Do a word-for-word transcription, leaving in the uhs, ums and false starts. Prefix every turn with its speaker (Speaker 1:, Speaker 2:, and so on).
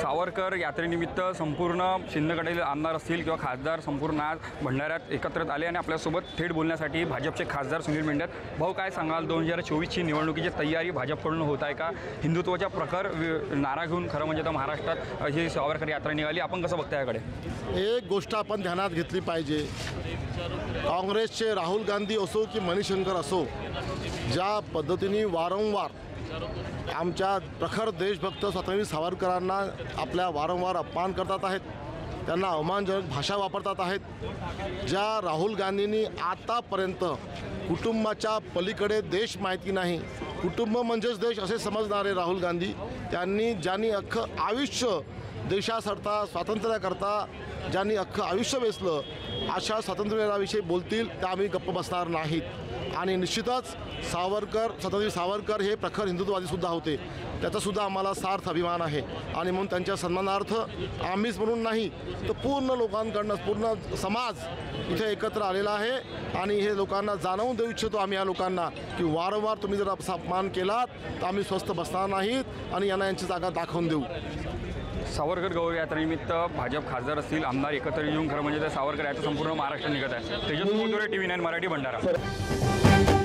Speaker 1: सावरकर यात्रेनिमित्त संपूर्ण शिंदेगडातील आमदार असतील किंवा खासदार संपूर्ण आज भंडाऱ्यात एकत्रित आले आणि आपल्यासोबत थेट बोलण्यासाठी भाजपचे खासदार सुनील मेंढे। भाऊ, काय सांगाल, दोन हजार चोवीसची निवडणुकीची तयारी भाजपकडून होत आहे का? हिंदुत्वाच्या प्रखर नारा घेऊन खरं म्हणजे तर महाराष्ट्रात ही सावरकर यात्रा निघाली, आपण कसं बघता याकडे?
Speaker 2: एक गोष्ट आपण ध्यानात घेतली पाहिजे, काँग्रेसचे राहुल गांधी असो की मणिशंकर असो, ज्या पद्धतीने वारंवार आमच्या प्रखर देशभक्त स्वातंत्र्यवीर सावरकरांना आपल्या वारंवार अपमान करतात आहेत, त्यांना अवमानजनक भाषा वापरतात आहेत, ज्या राहुल गांधींनी आतापर्यंत कुटुंबाच्या पलीकडे देश माहिती नाही, कुटुंब म्हणजेच देश असे समजणारे राहुल गांधी, त्यांनी ज्यांनी अख्खं आयुष्य देशाकरता स्वातंत्र्याकरता ज्यांनी अख्खं आयुष्य वेचलं, अशा स्वातंत्र्यवीराविषयी बोलतील तर आम्ही गप्प बसणार नाहीत। आणि निश्चितच सावरकर स्वातंत्र्यवीर सावरकर हे प्रखर हिंदुत्ववादीसुद्धा होते, त्याचासुद्धा आम्हाला सार्थ अभिमान आहे। आणि म्हणून त्यांच्या सन्मानार्थ आम्हीच म्हणून नाही तर पूर्ण लोकांकडनं पूर्ण समाज इथे एकत्र आलेला आहे आणि हे लोकांना जाणवून देऊ इच्छितो आम्ही या लोकांना की वारंवार तुम्ही जर अपमान केलात तर आम्ही स्वस्थ बसणार नाहीत आणि यांना यांची जागा दाखवून देऊ।
Speaker 1: सावरकर गौरव यात्रेनिमित्त भाजप खासदार असतील, आमदार एकत्र येऊन खरं म्हणजे तर सावरकर यात्रा संपूर्ण महाराष्ट्र निघत आहे। Tejas Motore, T V nine Marathi, Bhandara.